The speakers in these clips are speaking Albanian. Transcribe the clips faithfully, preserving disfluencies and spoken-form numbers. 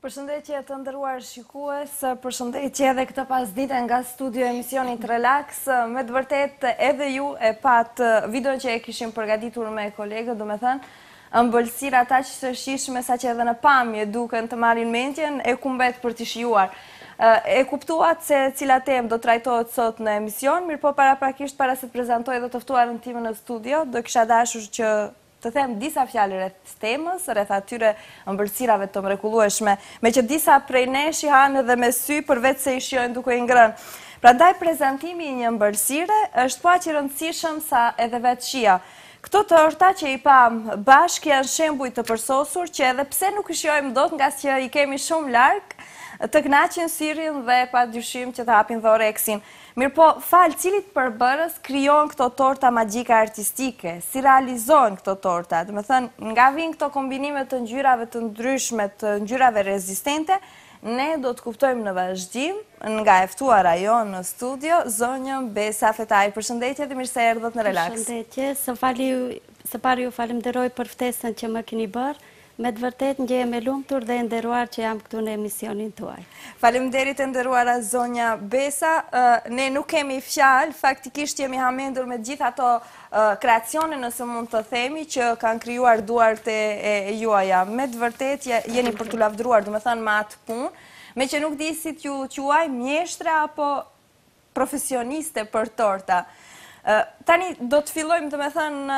Përshëndetje të nderuar shikues, përshëndetje edhe këtë pasdite nga studio emisionit Relax. Me të vërtet edhe ju e pat videon që e kishim përgatitur me kolegët, do me thënë, ëmbëlsira ata që të shishme sa që edhe në pamje duken të marrin mendjen, e kumbet për të shijuar. E kuptuat se cila temë do trajtohet sot në emision, mirë po para prakisht para se të prezentoj dhe tëftuarën time në studio, do kisha dashur që të them disa fjalë rreth temës, rreth atyre ëmbëlsirave të mrekullueshme, me që disa prej nesh i hanë edhe me sy përveç se i shijojnë duke i ngrënë. Prandaj prezantimi i një ëmbëlsire është po aq i rëndësishëm sa edhe vetë shija. Këto torta që i pam bashkë janë shembuj të përsosur që edhe pse nuk i shijojmë dot nga që i kemi shumë larg, të kënaqin syrin dhe pa dyshim që të hapin dhe oreksin. Mirë po, falë cilit përbërës kryon këto torta magjika artistike, si realizojnë këto torta, dhe me thënë, nga vinë këto kombinimet të ngjyrave të ndryshme, të ngjyrave rezistente, ne do të kuptojmë në vazhdim, nga e ftuara jo në studio, zonjën Besa Fetaj. Përshëndetje dhe mirë se erdhët në Relax. Përshëndetje, së pari ju falemderoj për ftesën që më keni bërë. Me të vërtet ndjehem e lumtur dhe e nderuar që jam këtu në emisionin tuaj. Faleminderit e nderuara zonja Besa. Ne nuk kemi fjalë, faktikisht jemi hamendur me gjithë ato kreacione, nëse mund të themi, që kanë krijuar duart e juaja. Me të vërtet jeni për t'u lavdruar, do me thënë me atë punë, me që nuk di si t'ju quaj mjeshtre apo profesioniste për torta. Tani do të fillojmë, do me thënë,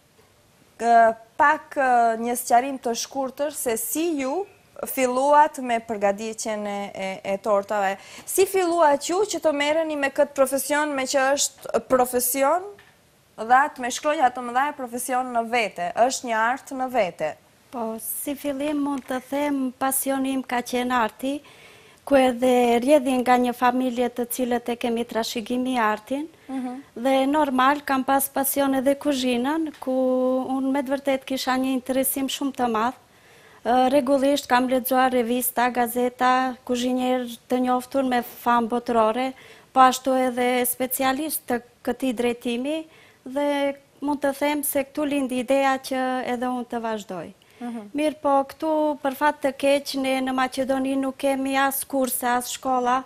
pak një sqarim të shkurtër se si ju filluat me përgatitjen e tortave. Si filluat ju që të merreni me këtë profesion, me që është profesion dhe atë me shkronja të mëdha profesion në vete, është një art në vete? Po, si fillim mund të them pasionim ka qenë arti, ku edhe rjedhin nga një familje të cilët e kemi trashëgimi artin, dhe normal kam pas pasion edhe kuzhinën, ku unë me të vërtet kisha një interesim shumë të madh. Rregullisht kam lexuar revista, gazeta, kuzhinjerë të njoftur me famë botërore, po ashtu edhe specialist të këtij drejtimi, dhe mund të them se këtu lindi ideja që edhe unë të vazhdoj. Mirë po, këtu për fat të keq, ne në Maqedoni nuk kemi as kurse, as shkolla,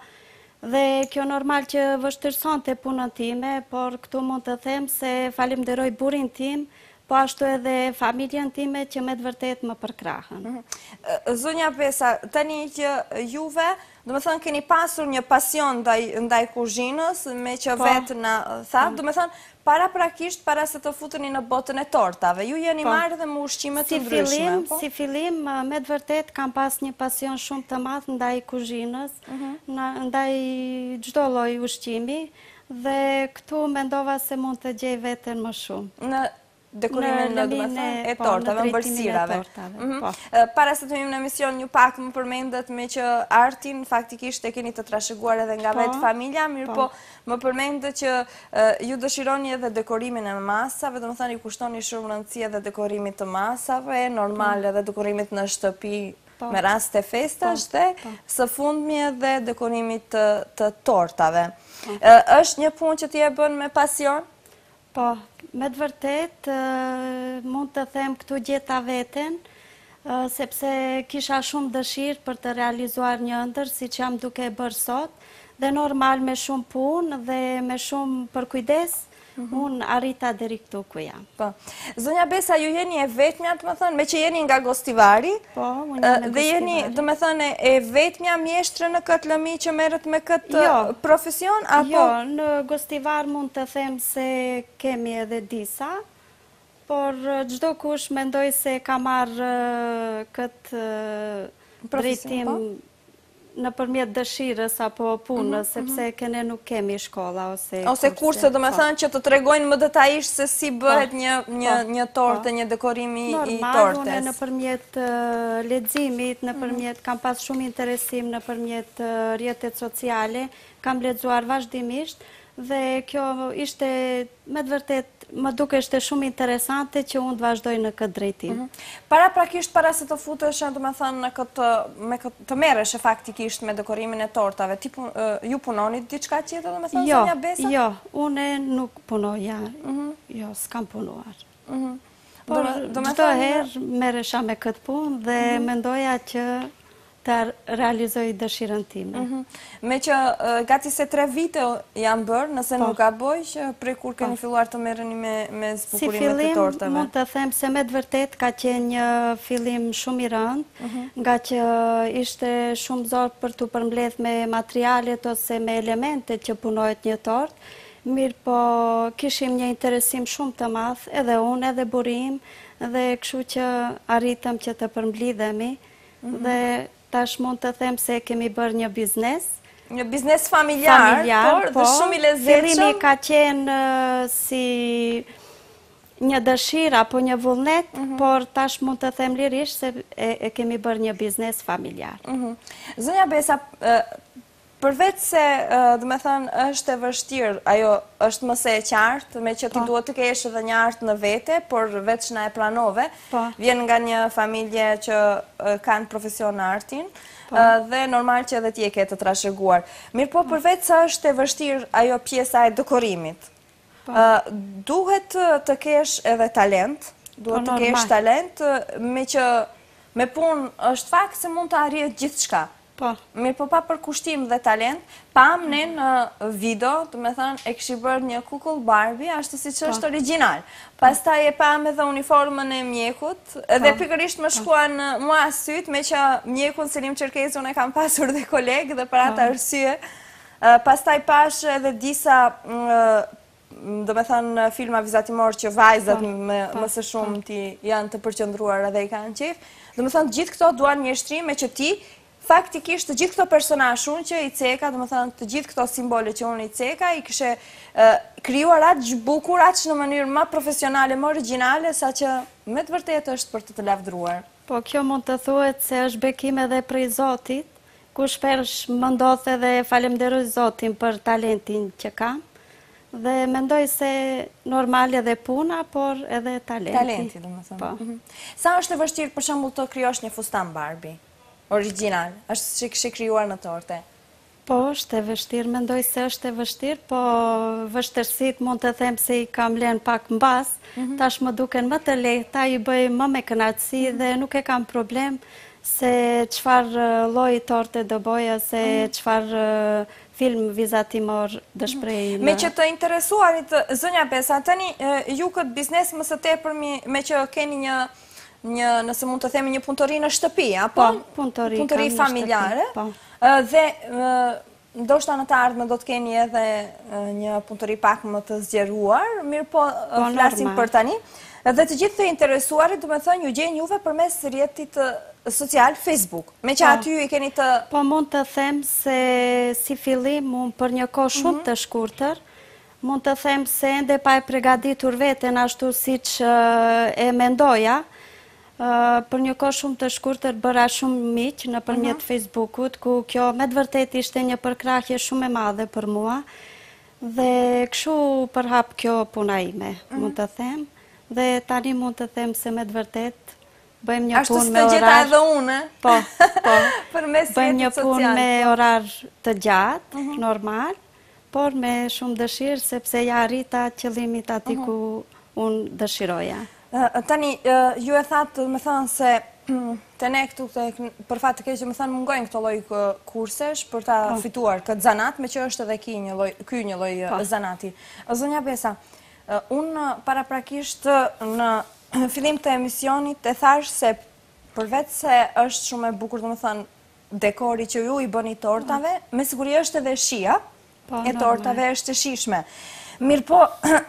dhe kjo normal që vështirëson të punën time, por këtu mund të them se falemderoj burin tim, po ashtu edhe familjen time që me të vërtet më përkrahën. Zonja Besa, tani që juve, do me thënë keni pasur një pasion ndaj kuzhinës, me që vetë në thatë, do me thënë, para prakisht, para se të futeni në botën e tortave, ju jeni marrë dhe më ushqime të ndryshme. Si fillim, me të vërtet kam pas një pasion shumë të madh ndaj kuzhinës, ndaj çdo lloj ushqimi, dhe këtu mendova se mund të gjej veten më shumë. Në dekorimin në dëmethën e tortave, ëmbëlsirave. Para se të hyjmë në emision, një pak më përmendet me që artin faktikisht e keni të trashëguar edhe nga vetë familja, mirë po më përmendet që ju dëshironi edhe dekorimin e masave, do më thënë ju kushtoni shumë rëndësi edhe dekorimit të masave, normal edhe dekorimit në shtëpi me rast të festash dhe së fundmi edhe dekorimit të tortave. Është një punë që t'je bën me pasion? Po, me të vërtet, mund të them këtu gjeta veten, sepse kisha shumë dëshirë për të realizuar një ëndër, si që jam duke bërë sot, dhe normal me shumë punë dhe me shumë përkujdes, unë arrita deri këtu ku jam. Zonja Besa, ju jeni e vetmja, të më thënë, me që jeni nga Gostivari, dhe jeni, të më thënë, e vetmja mjeshtre në këtë lëmi që merret me këtë profesion? Jo, në Gostivar mund të them se kemi edhe disa, por çdo kush mendoj se ka marrë këtë drejtim në përmjet dëshirës apo punës, sepse kene nuk kemi shkolla ose kurse. Ose kurse, do me thënë që të tregojnë më detajisht se si bëhet një torte, një dekorimi i tortes. Normal, une në përmjet leximit, në përmjet kam pas shumë interesim në përmjet rrjetet sociale, kam lexuar vazhdimisht, dhe kjo ishte, me të vërtet, më duke ishte shumë interesante që unë të vazhdoj në këtë drejtim. Para prakisht, para se të futesh, të me thënë, në këtë, të merresh e faktikisht me dekorimin e tortave, ju punonit diçka tjetër, do me thënë, Zonja Besa? Jo, une nuk punoja, jo, s'kam punuar. Por, çdo herë merresha me këtë punë dhe mendoja që të realizoj dëshirën time. Me që gati se tre vite janë bërë, nëse nuk ka boj, që prej kur keni filluar të merreni me zbukurimet e tortave? Si fillim, mund të them se me të vërtet ka qenë një fillim shumë i rëndë, nga që ishte shumë zorë për të përmbledh me materialet ose me elementet që punohet një tort, mirë po kishim një interesim shumë të madh, edhe unë, edhe burim, dhe kështu që arritëm që të përmblidhemi, dhe tash mund të them se kemi bërë një biznes. Një biznes familjar, por dhe shumë i lezetshëm. Fillimi ka qenë si një dëshirë apo një vullnet, por tash mund të them lirisht se e kemi bërë një biznes familjar. Zonja Besa, përveç se, dhe me thënë, është e vështirë, ajo është mëse e qartë, me që ti duhet të kesh edhe një artë në vete, por veç na e pranove, vjen nga një familje që kanë profesion në artin, dhe normal që edhe ti e ke të trashëguar. Mirë po, përveç se është e vështirë ajo pjesa e dekorimit, duhet të kesh edhe talent, duhet të kesh talent, me që me punë është fakt se mund të arrihet gjithë shka. Mirë po pa për kushtim dhe talent, pam ne në video, të me thënë, e këshi bërë një kukull Barbie, ashtu si që është original. Pas ta e pam edhe uniformën e mjekut, edhe pikërisht më shkuan mua syt, me që mjekun Selim Çerkezi unë e kam pasur dhe kolegë dhe për ata arsye. Pas ta i pash edhe disa, do me thënë, filma vizatimor që vajzat më së shumë ti janë të përqëndruar edhe i kanë qef. Do me thënë, gjithë këto duan mjeshtrim me që ti faktikisht të gjithë këto personazh unë që i ceka, do më thënë të gjithë këto simbole që unë i ceka, i këshe krijuar aq bukur, aq në mënyrë më profesionale, më origjinale, sa që me të vërtetë është për të të lavdruar. Po kjo mund të thuhet se është bekim edhe prej Zotit, ku shpesh më ndodh edhe falemnderoj Zotin për talentin që kam, dhe mendoj se normal edhe puna, por edhe talenti. Talenti, do më thënë. Sa është e vështirë për shembull të krijosh një fustan Barbie? Original, është që kështë krijuar në torte? Po, është e vështirë, mendoj se është e vështirë, po vështërsit mund të them se i kam lënë pak mbas, tash më duken më të lehta, i bëj më me kënaqësi dhe nuk e kam problem se çfarë lloji torte do bëja, se çfarë film vizatimor do shpreh. Me që të interesuarit, zonja Besa, tani ju këtë biznes më së tepër me që keni një një, nëse mund të themi, një punëtori në shtëpi, apo? Po, punëtori familjare. Dhe ndoshta në të ardhme do të keni edhe një punëtori pak më të zgjeruar, mirë po flasim për tani. Dhe të gjithë të interesuarit, do me thënë, ju gjenë juve përmes rrjetit social Facebook, me që aty ju i keni të... Po mund të them se si fillim, unë për një kohë shumë të shkurtër, mund të them se ende pa e pregaditur veten ashtu si që e mendoja, për një kohë shumë të shkurtër bëra shumë miq në përmjet Facebookut, ku kjo me të vërtet ishte një përkrahje shumë e madhe për mua, dhe këshu përhap kjo puna ime, mund të them, dhe tani mund të them se me të vërtet bëjmë një punë me orar... Ashtu së të gjeta edhe une? Po, po. Bëjmë një punë me orar të gjatë, normal, por me shumë dëshirë, sepse ja arrita qëllimit ati ku unë dëshiroja. Tani, ju e thatë, me thënë se të ne këtu, për fatë të keqë, me thënë mungojnë këto loj kursesh për ta fituar këtë zanat, me që është edhe ky një loj zanati. Zonja Besa, unë paraprakisht në fillim të emisionit e thash se përvec se është shumë e bukur, dhe me thënë dekori që ju i bëni tortave, me siguri është edhe shia e tortave është e shishme. Mirë po,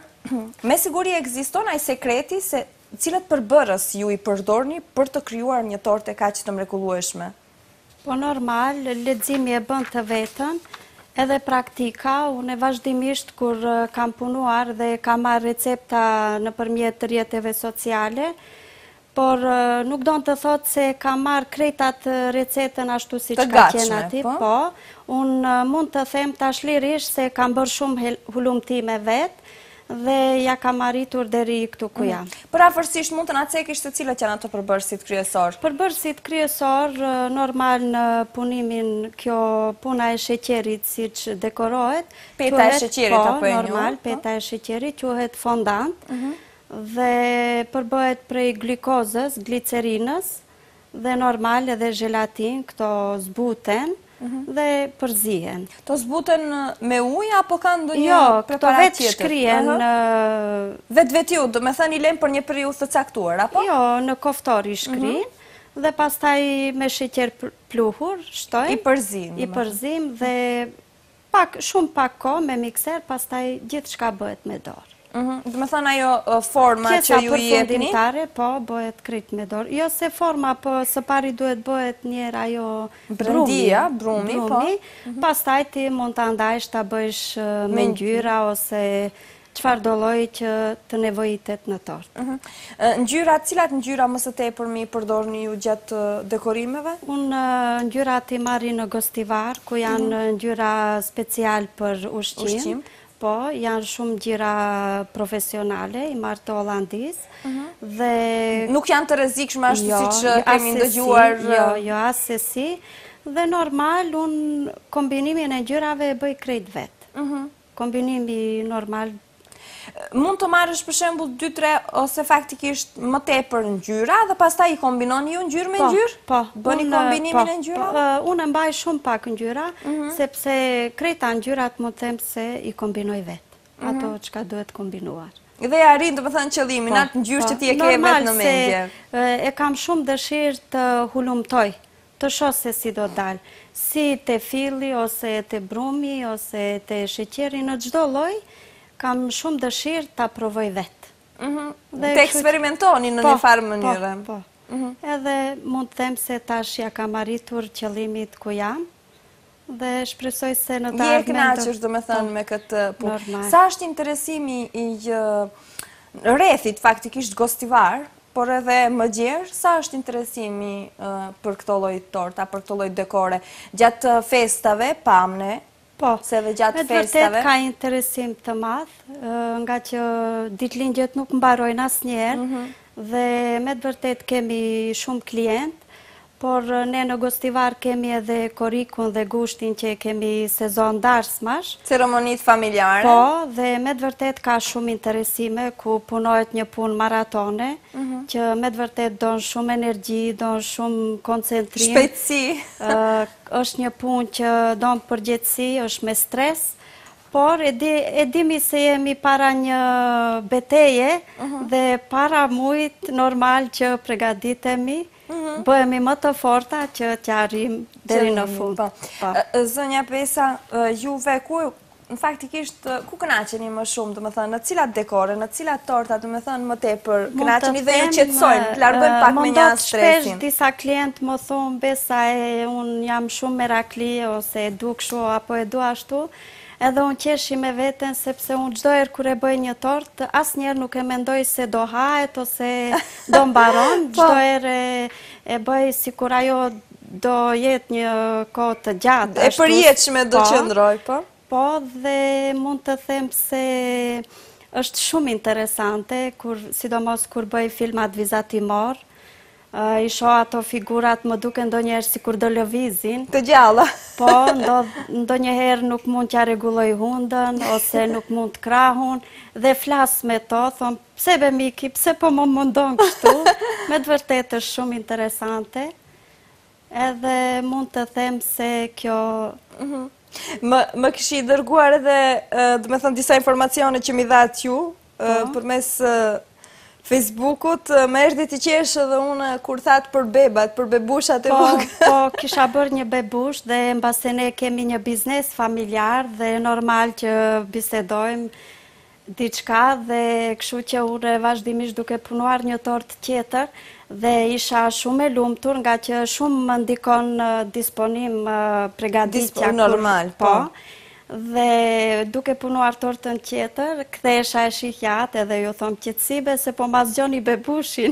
me siguri ekziston ai sekreti se cilët përbërës ju i përdorni për të krijuar një torte kaq të mrekullueshme? Po normal, leximi e bën të vetën, edhe praktika, unë vazhdimisht kur kam punuar dhe kam marrë recepta nëpërmjet rrjeteve sociale, por nuk do të thotë se kam marrë krejtat recetën ashtu siç ka qenë aty, po. Unë mund të them tash lirisht se kam bërë shumë hulumtime vet dhe ja kam arritur deri këtu ku jam. Për afërsisht mund të na cekish se cilat janë ato përbërësit kryesor? Përbërësit kryesor, normal në punimin kjo puna e sheqerit siç dekorohet. Peta e sheqerit apo e njohur? Normal, peta e sheqerit quhet fondant dhe përbëhet prej glikozës, glicerinës dhe normal edhe gelatin, këto zbuten dhe përzihen. To zbuten me ujë apo kanë ndonjë Jo, këto preparat vetë tjetër? shkrien. Vetë vetë ju, do me thënë i lem për një periudhë të caktuar, apo? Jo, në koftor i shkrin, dhe pastaj me sheqer pluhur, shtojmë. I përzim. I përzim dhe pak, shumë pak ko me mikser, pastaj gjithë shka bëhet me dorë. Do me thënë ajo forma që ju i jepni? Pjesa përfundimtare, po, bëhet krejt me dorë. Jo se forma, po së pari duhet bëhet njerë ajo Brendia, brumi, po. Pastaj ti mund të andajsh të bëjsh me ngjyra ose qëfar do lloj që të nevojitet në tort. Ngjyra, cilat ngjyra më së tepër mi përdorni ju gjatë dekorimeve? Unë ngjyrat i marri në gostivar, ku janë ngjyra special për ushqim. Po, janë shumë ngjyra profesionale, i marrë të Hollandis. Nuk janë të rrezikshme ashtu si që kemi ndëgjuar? Jo, jo, asesi. Dhe normal, unë kombinimin e ngjyrave e bëj krejt vetë. Kombinimi normal. Mund të marrësh për shembull dy tre ose faktikisht më tepër ngjyra dhe pastaj i kombinoni ju ngjyrë me ngjyrë? Po, bëni kombinimin e ngjyrave? Unë mbaj shumë pak ngjyra, sepse krejta ngjyrat mund të them se i kombinoj vetë, ato çka duhet kombinuar. Dhe arrin, do të thënë qëllimin, atë ngjyrë që ti e ke vetë në mendje. Normal se e kam shumë dëshirë të hulumtoj, të shoh se si do dalë, si te filli ose te brumi ose te sheqeri, në çdo lloj kam shumë dëshirë ta provoj vetë. Të eksperimentoni në një farë mënyrë. Po, po. Edhe mund të them se tash ja kam arritur qëllimit ku jam, dhe shpresoj se në të ardhmen... Je kënaqur, do me thënë, me këtë punë. Sa është interesimi i rrethit faktikisht gostivar, por edhe më gjerë, sa është interesimi për këto lloj torta, për këto lloj dekore? Gjatë festave, pamne, Po, me të vërtet ka interesim të madh, nga që ditëlindjet nuk mbarojnë asnjëherë dhe me të vërtet kemi shumë klient, por ne në gostivar kemi edhe korikun dhe gushtin që kemi sezon darsmash. Ceremonit familjare. Po, dhe me të vërtet ka shumë interesime ku punohet një punë maratone, që me të vërtet donë shumë energji, donë shumë koncentrim. Shpejtësi. është një punë që donë përgjithësi, është me stres, por e dimi se jemi para një beteje dhe para mujt normal që pregaditemi, bëhemi më të forta që të arrim deri në fund. Zënja Pesa, juve ku faktikisht ku kënaqeni më shumë, do të thënë, në cilat dekore, në cilat torta, do të thënë, më tepër kënaqeni dhe ju qetësojnë, të largojnë pak me një stresin? Shpesh disa klient më thonë, Besa, unë jam shumë merakli, ose e du kështu, apo e du ashtu, edhe unë qeshi me veten, sepse unë çdo herë kur e bëj një tort, asnjëherë nuk e mendoj se do hahet ose do mbaron, çdo herë e bëj sikur ajo do jetë një kohë të gjatë. E përjetshme do qëndroj, po? Po, dhe mund të them se është shumë interesante, sidomos kur bëj filmat vizatimor, i shoh ato figurat, më duke ndonjëherë si kur do lëvizin. Të gjalla. Po, ndonjëherë nuk mund t'ja rregulloj hundën, ose nuk mund t'krahun, dhe flas me to, thon, pse be Miki, pse po më mundon kështu? Me të vërtetë është shumë interesante, edhe mund të them se kjo... Më këshi dërguar edhe, dhe me thënë, disa informacione që mi dhatë ju, për mes Facebookut, me erdhi të qeshë dhe unë kur thatë për bebat, për bebushat e vogë. Po, kisha bërë një bebush dhe mbase ne kemi një biznes familjar dhe normal që bisedojmë diçka dhe kështu që unë vazhdimisht duke punuar një tort tjetër, dhe isha shumë e lumtur nga që shumë më ndikon disponim pregaditja. Normal, po. Dhe duke punuar tortën tjetër, kthesha e shihjat edhe ju thom qetësibe se po ma zgjoni bebushin.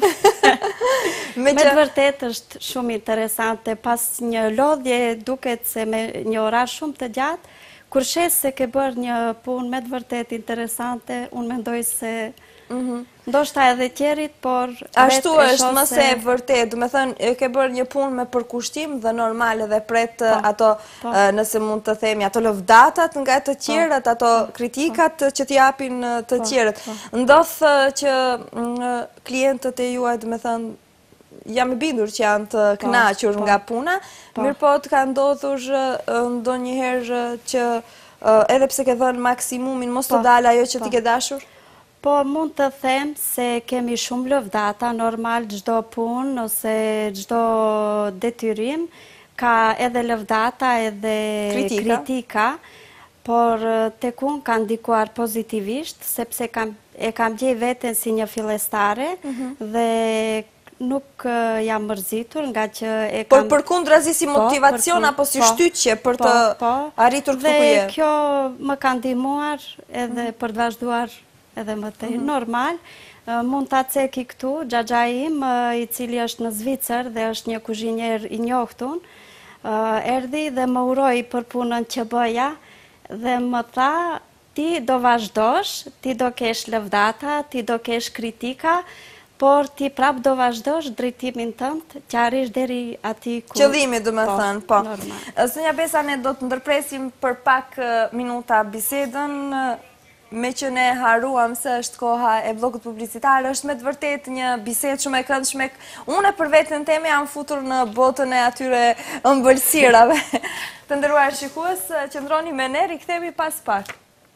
Me të vërtet është shumë interesante, pas një lodhje duket se me një orar shumë të gjatë, kur shes se ke bërë një punë me të vërtet interesante, unë mendoj se ndoshta edhe tjerit, por... Ashtu është mëse e vërtet, du me thënë, ke bërë një punë me përkushtim dhe normal edhe pret ato, nëse mund të themi, ato lëvdatat nga të tjerët, ato kritikat që t'japin të tjerët. Ndodhë që klientët e juaj, du me thënë, jam i bindur që janë të kënaqur nga puna, mirë po të ka ndodhur ndonjëherë që edhe pse ke dhënë maksimumin, mos të dalë ajo që ti ke dashur? Po, mund të them se kemi shumë lëvdata, normal gjdo pun ose gjdo detyrim, ka edhe lëvdata edhe kritika, por tek unë ka ndikuar pozitivisht, sepse e kam gjej veten si një fillestare dhe nuk jam mërzitur nga që e kam... Por për kundrazi si motivacion apo si shtyqje për të arritur këtu ku je? Dhe kjo më ka ndihmuar edhe për të vazhduar edhe më tej. Normal, mund të ceki këtu, xhaxha im, i cili është në Zvicër dhe është një kuzhinier i njohtun, erdhi dhe më uroi për punën që bëja dhe më tha, ti do vazhdosh, ti do kesh lëvdata, ti do kesh kritika, por ti prap do vazhdosh drejtimin tënd, që arrish deri aty ku... Qëllimi, do me thënë, po. Zonja Besa, ne do të ndërpresim për pak minuta bisedën, me që ne haruam se është koha e blokut publicitar, është me të vërtet një bisedë shumë e këndshme. Unë për vetën teme jam futur në botën e atyre ëmbëlsirave. Të nderuar shikues, qëndroni me ne, rikthehemi pas pak.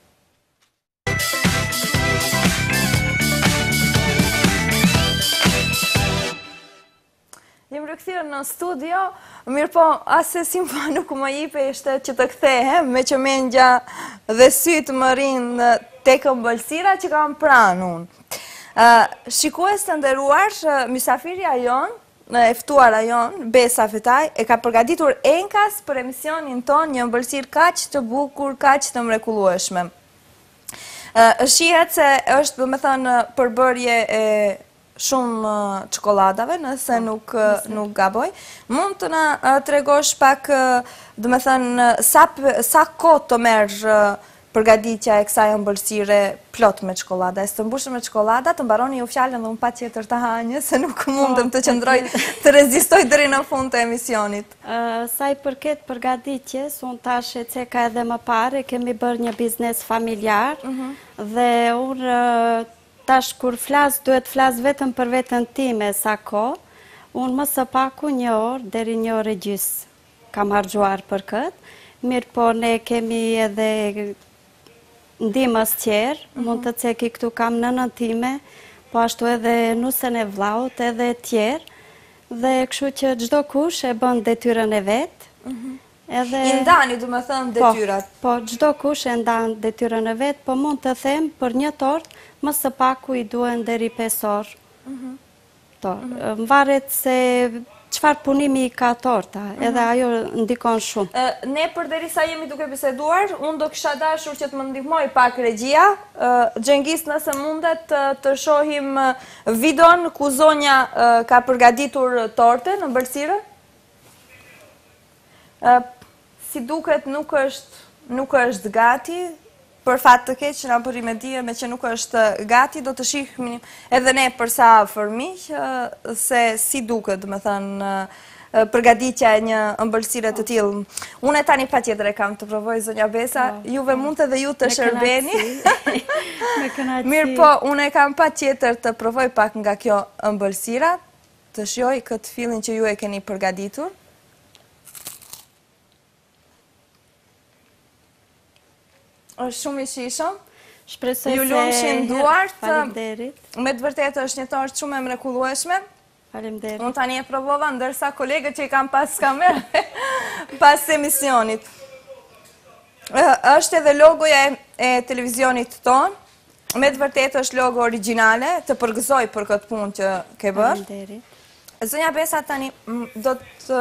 Jem rikthyer në studio, mirë po, ase si më nuk më jipe ishte që të kthehem, me që mendja dhe sytë më rinë tek ëmbëlsira që kam pranë unë. Shikues të nderuar, mysafirja jonë, në eftuara jonë, Besa Fetaj, e ka përgatitur enkas për emisionin ton një ëmbëlsirë kaq të bukur, kaq të mrekullueshme. Shihet se është, do me thënë, përbërje e shumë çokoladave, nëse nuk gaboj. Mund të na tregosh pak, do me thënë, sa kohë të merë përgatitja e kësaj ëmbëlsire plot me çokolada? E së të mbushëm me çokolada, të mbaroni ju fjalën dhe unë pa tjetër të hanje, se nuk mundem të qëndroj të rezistoj deri në fund të emisionit. Sa i përket përgatitjes, unë tash e ceka edhe më parë, kemi bërë një biznes familjar, dhe unë tash kur flas, duhet flas vetëm për veten time sa kohë, unë më së paku një orë deri një orë e gjys kam harxuar për këtë. Mirë po, ne kemi edhe ndihmës tjerë, mund të ceki këtu kam nënën time, po ashtu edhe nusën e vllaut edhe tjerë, dhe kështu që çdo kush e bën detyrën e vet. I ndani, du me thënë, detyrat? Po, çdo kush e ndan detyrën e vet, po mund të them për një tort, më së paku i duen deri pesë orë. Mvaret se qëfar punimi ka torta, edhe ajo ndikon shumë. Ne për derisa jemi duke biseduar, unë do kisha dashur që të më ndihmoj pak regjia. Xhengis, nëse mundet të shohim videon ku zonja ka përgatitur tortën, ëmbëlsirë. Si duket nuk është gati, për fat të keq që na bëri me dije me që nuk është gati, do të shihni edhe ne për sa fëmijë se si duket, do të thënë, përgatitja e një ëmbëlsire të tillë. Unë tani patjetër e kam të provoj, zonja Besa, juve mund edhe ju të shërbeni. Mirë po, unë e kam patjetër të provoj pak nga kjo ëmbëlsira, të shijoj këtë fillin që ju e keni përgatitur. është shumë i shishëm, ju lumshin duart, me të vërtetë është një tortë shumë e mrekullueshme. Unë tani e provova, ndërsa kolegët që i kam pas kamerë pas emisionit. Është edhe logoja e televizionit tonë, me të vërtetë është logo originale, të përgëzoj për këtë punë që ke bërë. Zonja Besa, tani do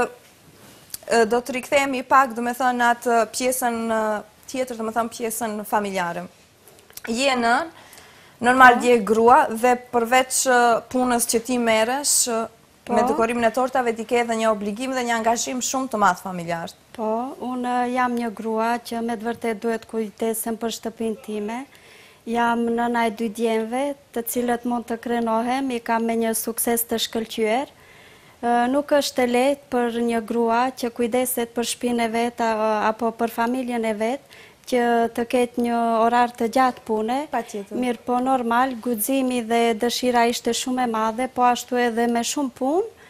të rikthehemi pak, do me thënë, atë pjesën tjetër, të më thëmë pjesën familjare. Je nën, normal je grua, dhe përveç punës që ti meresh, me dekorimin e tortave ti ke edhe një obligim dhe një angazhim shumë të madh familjar. Po, unë jam një grua që me të vërtet duhet kujdesem për shtëpinë time. Jam nëna e dy djemve, të cilët mund të krenohem, i kam me një sukses të shkëlqyer. Nuk është e lehtë për një grua që kujdeset për shtëpinë e vet apo për familjen e vet, që të ketë një orar të gjatë pune. Mirë po, normal, guximi dhe dëshira ishte shumë e madhe, po ashtu edhe me shumë punë,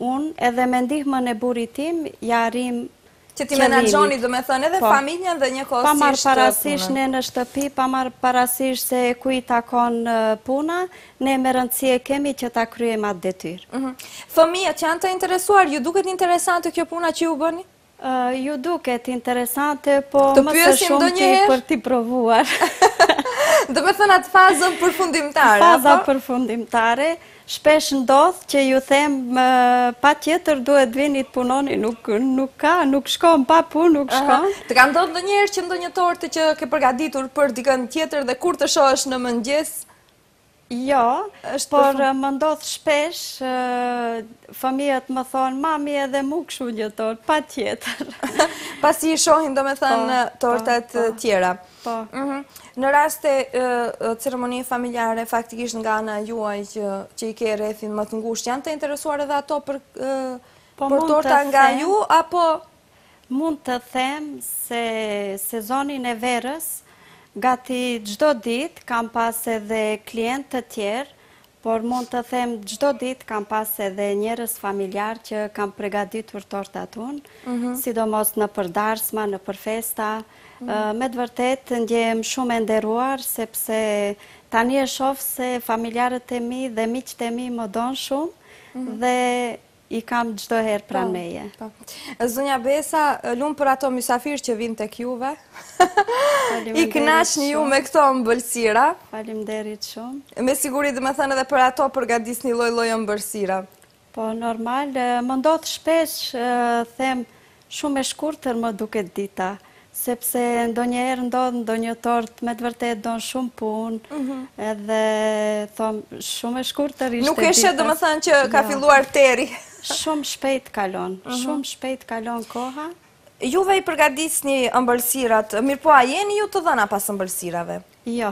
unë edhe me ndihmën e burit tim, ja arrim që ti menaxhoni, do me thënë, edhe familjen dhe një kohësisht punën. Pa marrë parasysh ne në shtëpi, pa marrë parasysh se ku i takon puna, ne me rëndësie kemi që ta kryejmë atë detyrë. Fëmijët që janë të interesuar, ju duket interesante kjo puna që ju bëni? Ju duket interesante, po më së shumë ti për t'i provuar. Do me thënë atë fazën përfundimtare, apo? Faza përfundimtare, shpesh ndodh që ju them pa tjetër duhet vini të punoni, nuk ka, nuk shkon, pa punë nuk shkon. Të ka ndodhur ndonjëherë që ndonjë tortë që ke përgatitur për dikën tjetër dhe kur të shohësh në mëngjes? Jo, por më ndodh shpesh, fëmijët më thonë, mami edhe mu këshu një tortë, pa tjetër. Pasi i shohin, do me thënë, tortat tjera. Po. Në raste ceremoni familjare, faktikisht nga ana juaj që i ke rrethin më të ngushtë, janë të interesuar edhe ato për torta nga ju, apo? Mund të them se sezonin e verës, gati gjdo dit kam pas edhe klient të tjerë, por mund të them gjdo dit kam pas edhe njerës familjar që kam pregaditur tortat unë, sidomos në përdarsma, në përfesta. Me të vërtet ndjem shumë e nderuar, sepse tani e shoh se familjarët e mi dhe miqtë e mi më donë shumë dhe i kam gjdo herë pranë meje. Zonja Besa, lumë për ato mysafirë që vinë tek juve. I kënaqni ju me këto ëmbëlsira. Faleminderit shumë. Me siguri dhe me thënë edhe për ato përgadisni lloj-lloj ëmbëlsira. Po, normal, më ndodh shpesh, them, shumë e shkurtër më duket dita, sepse ndonjëherë ndodh ndonjë tortë me të vërtet don shumë punë, edhe thom shumë e shkurtër ishte. Nuk e shet domethënë që ka filluar teri. Shumë shpejt kalon, shumë shpejt kalon koha. Juve i përgadisni ëmbëlsirat, mirë po a jeni ju të dhëna pas ëmbëlsirave? Jo.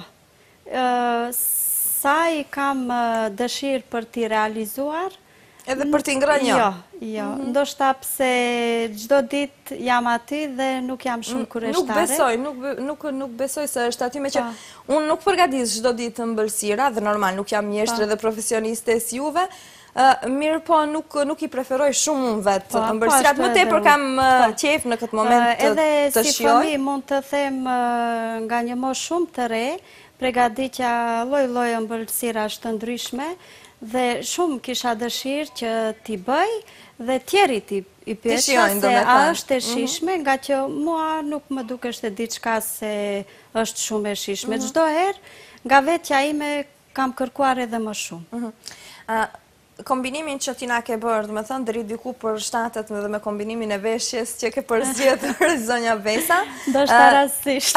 Sa i kam dëshirë për t'i realizuar, edhe për t'i ngrënë? Jo, jo. Ndoshta pse çdo ditë jam aty dhe nuk jam shumë kurioztare. Nuk besoj, nuk besoj se është aty, me që unë nuk përgatis çdo ditë ëmbëlsira dhe normal nuk jam mjeshtër dhe profesioniste si juve, mirë po nuk i preferoj shumë unë vetë ëmbëlsirat, më tepër kam qejf në këtë moment të shijoj. Edhe si fëmijë mund të them nga një moshë shumë të re, përgatitja lloj-lloj ëmbëlsirash të ndryshme, dhe shumë kisha dëshirë që t'i bëj dhe tjerit i pyesja se a është e shishme, nga që mua nuk më duke është e diçka se është shumë e shishme. Çdo herë, nga vetja ime kam kërkuar edhe më shumë. Kombinimin që ti na ke bërë, dhe me thënë, deri diku për shtatet dhe me kombinimin e veshjes që ke përzgjedhur zonja Besa. Do shta rastësisht.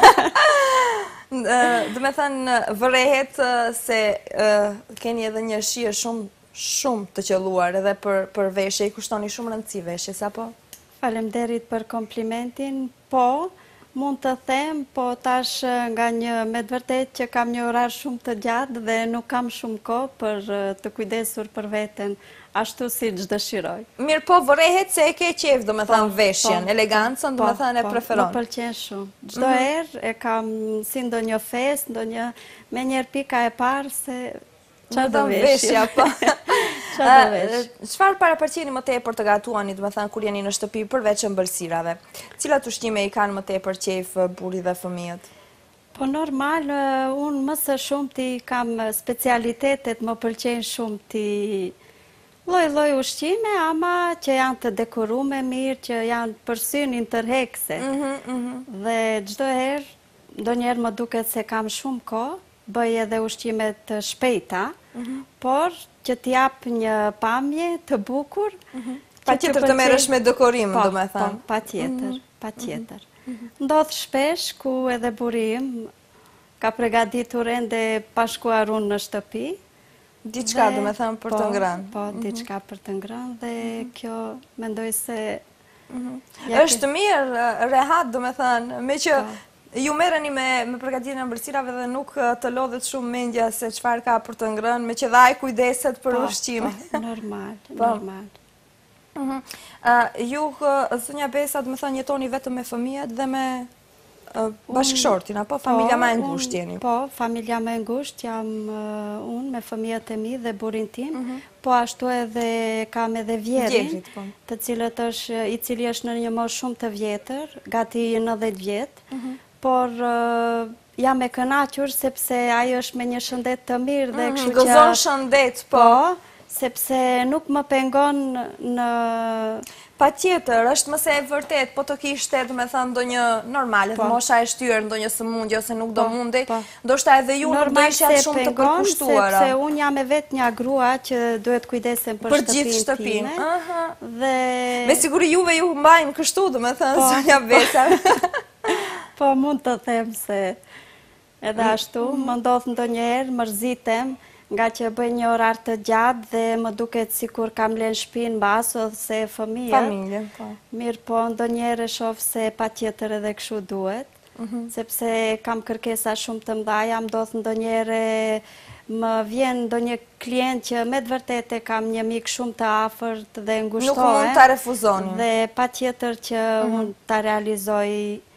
Dhe me thënë, vërehet se keni edhe një shije shumë të qelluar edhe për veshje, i kushtoni shumë rëndësi veshjes, apo? Faleminderit për komplimentin, po, mund të them, po tash nga një me të vërtet që kam një orar shumë të gjatë dhe nuk kam shumë kohë për të kujdesur për veten, ashtu si që dëshiroj. Mirë po, vërehet se e ke qef, do me thënë, veshjen, elegancën, do me thënë, e preferon. Po, më pëlqen shumë. Çdo herë e kam si ndo një fest, ndo një, me njerë pika e parë, se qa do veshja, po. Çfarë parapërqeni më tepër të gatuani, do me thënë, kur jeni në shtëpi, përveç ëmbëlsirave? Cilat ushqime i kanë më tepër qejf buri dhe fëmijët? Po normal, unë më së shumë ti kam specialitetet, më pëlqen shumë ti lloj-lloj ushqime, ama që janë të dekorume mirë, që janë përsyn interhekse. Dhe çdo herë, ndonjëherë më duket se kam shumë kohë, bëj edhe ushqime të shpejta, por që t'jap një pamje të bukur. Pa tjetër të merresh me dekorim, do me thënë. Pa tjetër, pa tjetër. Ndodh shpesh ku edhe burim ka përgatitur ende pa shkuar unë në shtëpi. Diçka, do me thënë, për të ngrënë. Po, diçka për të ngrënë dhe kjo mendoj se... është mirë, rehat, do me thënë, me që ju merreni me përgatitjen e ëmbëlsirave dhe nuk të lodhet shumë mendja se çfarë ka për të ngrënë, me që dhe ai kujdeset për ushqimin. Po, normal, normal. Ju, zonja Besa, do me thënë, jetoni vetëm me fëmijët dhe me bashkëshortin, apo familja ma e ngusht jeni? Po, familja ma e ngusht, jam unë me fëmijët e mi dhe burin tim, po ashtu edhe kam edhe vjerin, të cilët është, i cili është në një moshë shumë të vjetër, gati nëdhjetë vjetë, por jam e kënaqur sepse ajo është me një shëndet të mirë dhe kështu që... Gëzon shëndet, po. Sepse nuk më pengon në... Pa tjetër, është mëse e vërtet, po të kishte, dhe me thënë, do një normale, dhe mosha e shtyrë, do një sëmundje, ose nuk do mundi, do shta edhe ju nuk do isha shumë të përkushtuara. Sepse unë jam e vetë një grua që duhet kujdesen për shtëpin time. Dhe... Me siguri juve ju mbajnë kështu, dhe me thënë, Zonja Besa. Po, mund të them se edhe ashtu, më ndodhë ndo njerë, mërzitem, nga që bëj një orar të gjatë dhe më duket si kur kam len shpinë basë ose fëmijët. Familje, po. Mirë po, ndo njerë e shofë se pa tjetër edhe këshu duhet, sepse kam kërkesa shumë të mdaja, më ndodhë ndo njerë më vjen ndo një klient që me të vërtete kam një mikë shumë të afërt dhe ngushtohet. Nuk mund të refuzoni. Dhe pa tjetër që unë të realizoj.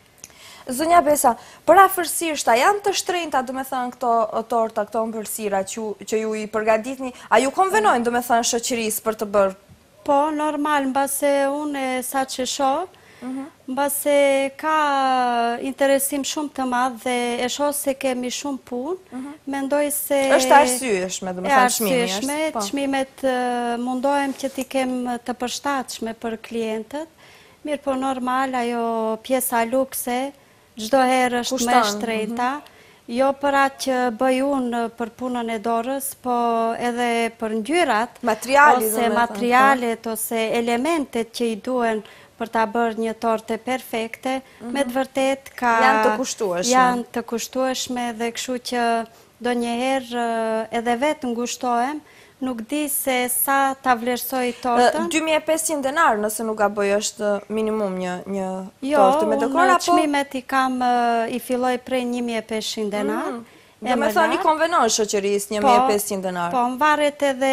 Zonja Besa, për afërsisht, a janë të shtrenjta, do me thënë, këto torta, këto ëmbëlsira që ju i përgatitni, a ju konvenojnë, do me thënë, shoqërisë për të bërë? Po, normal, mbase unë e sa që shohë, mbase ka interesim shumë të madhë dhe e shohë se kemi shumë punë, mendoj se... është arsyeshme, do me thënë, çmimi është? E arsyeshme, çmimet mundohem që t'i kem të përshtatshme për klientët, mirë po normal, ajo pjesa lukse, çdo herë është me shtrejta, jo për atë që bëj unë për punën e dorës, po edhe për ngjyrat, ose materialet, ose elementet që i duen për ta bërë një torte perfekte, me të vërtet ka... Janë të kushtueshme. Janë të kushtueshme dhe kështu që do njëherë edhe vetë ngushtohem, nuk di se sa ta vlerësoj tortën. dy mijë e pesëqind denar, nëse nuk a bëj është minimum një tortë me dekor, apo? Jo, çmimet i kam, i filloj prej një mijë e pesëqind denar. Do me thënë i konvenon shoqërisë një mijë e pesëqind denar. Po, më varet edhe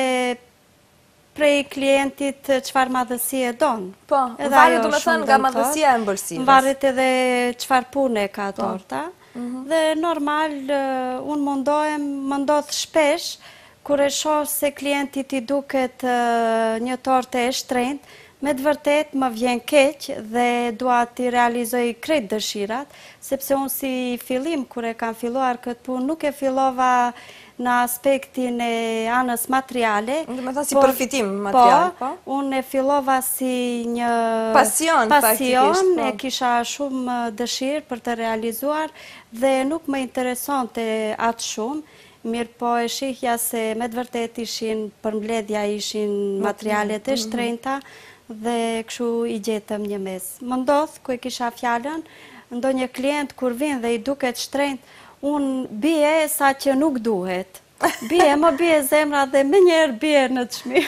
prej klientit çfarë madhësi e donë. Po, më varet do me thënë nga madhësia e ëmbëlsirës. Më varet edhe çfarë pune ka torta. Dhe normal, unë mundohem, më ndodh shpesh, kur e shoh se klientit i duket një torte e shtrenjtë, me të vërtet më vjen keq dhe dua t'i realizoj krejt dëshirat, sepse unë si fillim, kur e kam filluar këtë punë, nuk e fillova në aspektin e anës materiale. Dhe me thënë si përfitim material, po? Po, unë e fillova si një pasion, pasion, e kisha shumë dëshirë për të realizuar dhe nuk më interesonte atë shumë. Mirë po e shihja se me të vërtet ishin përmbledhja, ishin materialet e shtrenjta dhe kështu i gjetëm një mes. Më ndodh, ku e kisha fjallën, ndo një klient kur vinë dhe i duket shtrenjt, unë bie sa që nuk duhet. Bie, më bie zemra dhe me njerë bie në të shmi.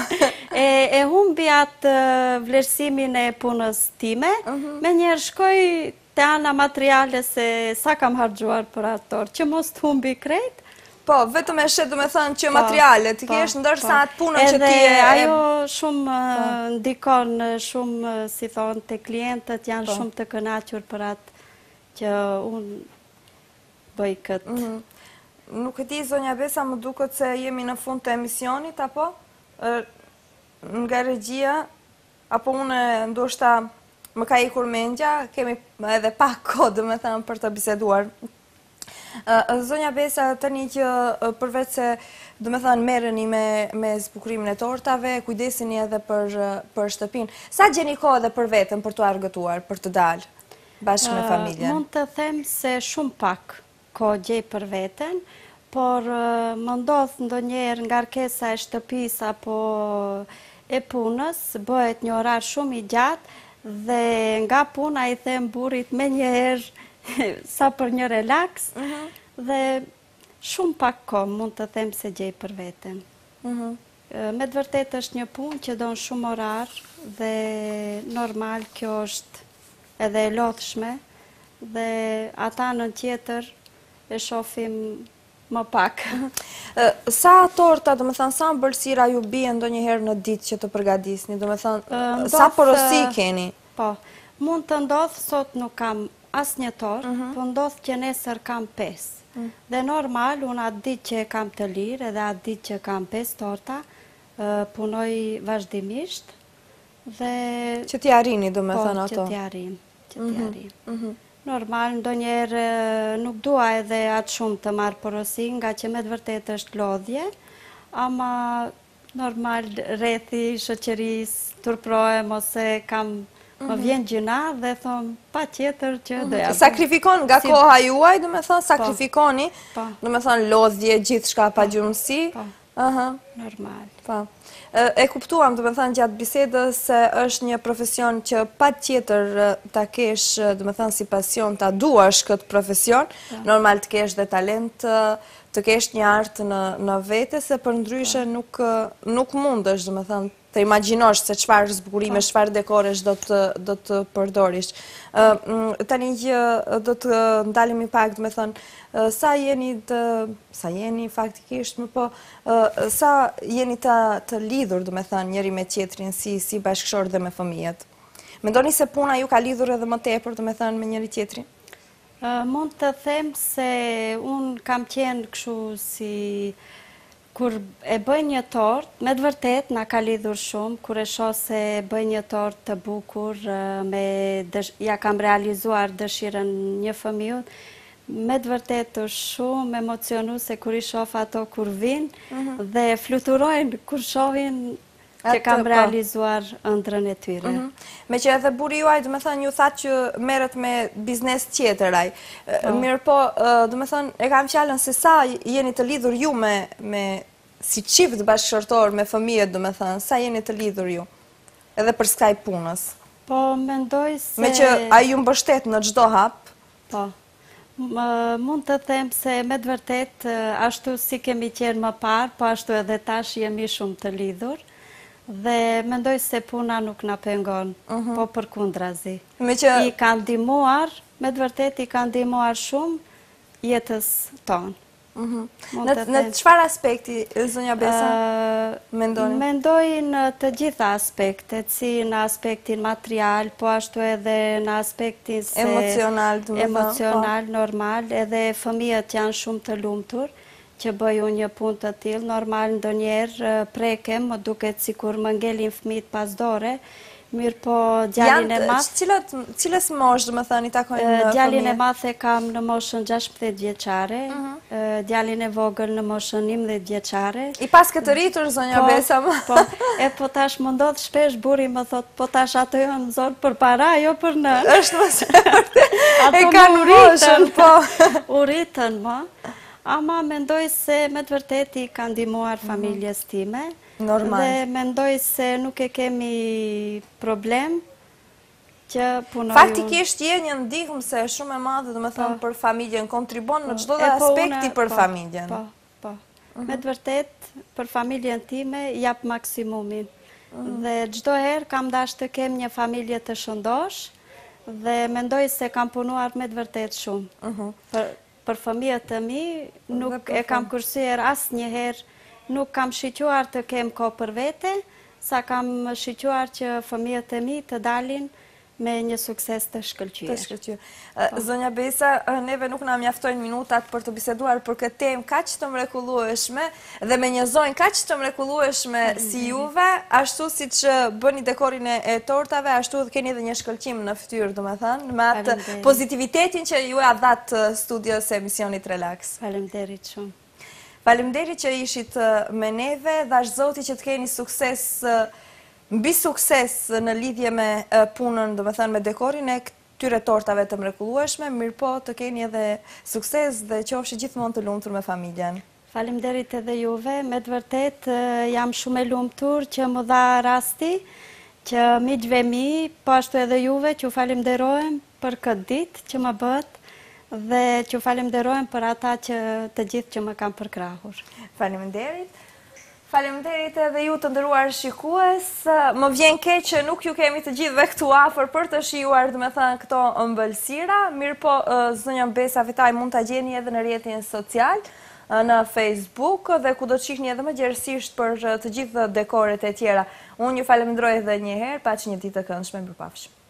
E humbi atë vlerësimin e punës time, me njerë shkoj të ana materiale se sa kam hargjuar për atë torë, që mos të humbi krejt. Po, vetëm e shetë, do me thënë që materialet të kesh, ndërsa atë punën që ti e... Edhe ajo shumë ndikon, shumë, si thonë, të klientët janë shumë të kënaqur për atë që unë bëj këtë. Nuk e ti, Zonja Besa, më duket se jemi në fund të emisionit, apo? Nga regjia, apo unë ndoshta më ka ikur mendja, kemi edhe pak kohë, do me thënë, për të biseduar. Zonja Besa, tani që përveç se, do me thënë, merreni me zbukurimin e tortave, kujdeseni edhe për shtëpinë. Sa gjeni kohë edhe për vetën për të argëtuar, për të dalë, bashkë me familjen? Mund të them se shumë pak kohë gjej për veten, por më ndodh ndonjëherë ngarkesa e shtëpisë apo e punës, bëhet një orar shumë i gjatë dhe nga puna i them burrit me njëherë sa për një relaks, dhe shumë pak kohë mund të them se gjej për veten. Me të vërtet është një punë që donë shumë orar dhe normal kjo është edhe e lodhshme dhe ata në tjetër e shofim më pak. Sa torta, do me thënë, sa ëmbëlsira ju bie ndonjëherë në ditë që të përgatisni, do me thënë, sa porosi keni? Po, mund të ndodhë, sot nuk kam asë një tort, po ndodhë që nesër kam pesë. Dhe normal, unë atë ditë që kam të lirë edhe atë ditë që kam pesë torta, punoj vazhdimisht dhe... Që t'i arini, do me thënë ato? Po, që t'i arim, që t'i arim. Normal, ndonjëherë nuk dua edhe atë shumë të marrë porosi, nga që me të vërtet është lodhje, ama normal rrethi shoqërisë turprohem ose kam më vjen gjëna dhe thonë pa tjetër që do ja. Sakrifikon nga koha juaj, do me thënë, sakrifikoni, do me thënë lodhje, gjithë shka pa gjumësi. Normal. E kuptuam, do me thënë, gjatë bisedës se është një profesion që pa tjetër ta kesh, do me thënë, si pasion, ta duash këtë profesion, normal të kesh dhe talent, të kesh një artë në vete, se për ndryshe nuk mund është, do me thënë, të imaginosh se qëfar zbukurime, qëfar dekoresh do të përdorish. Tani do të ndalimi pak, do me thënë, sa jeni të, sa jeni faktikisht, më po, sa jeni të lidhur, do me thënë, njëri me tjetrin, si bashkëshor dhe me fëmijet. Mendoni se puna ju ka lidhur edhe më tepër, do me thënë, me njëri tjetrin? Mund të them se unë kam qenë këshu si... Kur e bëj një tort, me të vërtet nga ka lidhur shumë, kur e shoh se bëj një tort të bukur, ja kam realizuar dëshirën një fëmijët, me të vërtet është shumë emocionu se kur i shoh ato kur vinë dhe fluturojnë kur shohin që kam realizuar ëndrrën e tyre. Me që edhe buri juaj, do me thënë, ju thatë që merret me biznes tjetëraj. Mirë po, do me thënë, e kam fjallën se sa jeni të lidhur ju me, si qift bashkëshortor me fëmijët, do me thënë, sa jeni të lidhur ju, edhe për skaj punës. Po, mendoj se... Me që a ju mbështet në gjdo hap? Po, mund të them se me të vërtet, ashtu si kemi qenë më parë, po ashtu edhe tash jemi shumë të lidhur. Dhe mendoj se puna nuk na pengon, po për kundrazi. I ka ndihmuar, me të vërtet i ka ndihmuar shumë jetës tonë. Në çfarë aspekti, zonja Besa, mendoni? Mendoj në të gjitha aspektet, si në aspektin material, po ashtu edhe në aspektin emocional, emocional, normal, edhe fëmijët janë shumë të lumtur, që bëju një punë të tillë, normal ndonjëherë prekem, më duket sikur më ngelin fëmijët pas dore, mirë po djalin e madh. Cilës moshë, do të thënë, i takojnë fëmijët? Djalin e madh e kam në moshën gjashtëdhjetë vjeçare, djalin e vogël në moshën njëmbëdhjetë vjeçare. I pas këtë rritur, zonja Besa më? Po, e po tash më ndodh shpesh buri më thot, po tash ato janë zonë për para, jo për në. Është më sërte, e kanë moshën, po. U rritën më. Ama mendoj se me të vërtet i ka ndihmuar familjes time. Normal. Dhe mendoj se nuk e kemi problem që punoj... Faktikisht je një ndihmëse shumë e madhe, do me thënë, për familjen, kontribon në çdo dhe aspekti për familjen. Po, po. Me të vërtet, për familjen time, jap maksimumin. Dhe çdo herë kam dash të kem një familje të shëndosh, dhe mendoj se kam punuar me të vërtet shumë. Për fëmijët të mi, nuk e kam kursyer asë njëherë, nuk kam shiquar të kem ko për vete, sa kam shiquar që fëmijët të mi të dalin me një sukses të shkëlqyer. Zonja Besa, neve nuk na mjaftojnë minutat për të biseduar për këtë temë kaq të mrekullueshme dhe me një zonjë kaq të mrekullueshme si juve, ashtu si që bëni dekorin e tortave, ashtu dhe keni dhe një shkëlqim në fytyrë, do me thënë, me atë pozitivitetin që ju e dhatë studios e emisionit Relax. Faleminderit shumë. Faleminderit që ishit me neve, dhash Zoti që të keni sukses mbi sukses në lidhje me punën, do me thënë, me dekorin e këtyre tortave të mrekullueshme, mirë po të keni edhe sukses dhe qofshi gjithmonë të lumtur me familjen. Faleminderit edhe juve, me të vërtet jam shumë e lumtur që më dha rasti, që miqve mi, po ashtu edhe juve, që u falemderojmë për këtë ditë që më bët, dhe që u falemderojmë për ata që të gjithë që më kam përkrahur. Faleminderit. Faleminderit edhe ju të nderuar shikues. Më vjen keq që nuk ju kemi të gjithëve këtu afër për të shijuar, do me thënë, këto ëmbëlsira. Mirë po, zonja Besa Fitaj mund ta gjeni edhe në rrjetin social, në Facebook dhe ku do të shihni edhe më gjerësisht për të gjithë dekoret e tjera. Unë ju falenderoj edhe një herë, paq një ditë të këndshme, mirupafshim.